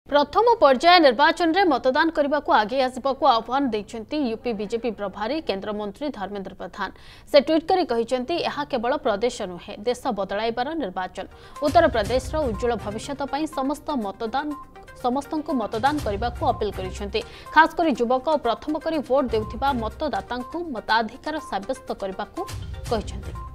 प्रथम पर्याय निर्वाचन में मतदान करने को आगे आसवाक आह्वान देते यूपी बीजेपी प्रभारी केंद्र मंत्री धर्मेंद्र प्रधान। से ट्वीट कर कहते यह केवल प्रदेश नुहे देश बदलाइबार निर्वाचन। उत्तर प्रदेश उज्जवल भविष्य समस्त मतदान करने को अपील कर खासकर युवक प्रथम करी भोट देउथिबा मतदाता मताधिकार सब्यस्त करने को कहते।